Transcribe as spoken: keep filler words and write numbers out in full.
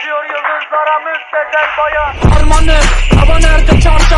Bakıyor yıldızlara müptezel bayan. Harmanı, hava nerede çarşı?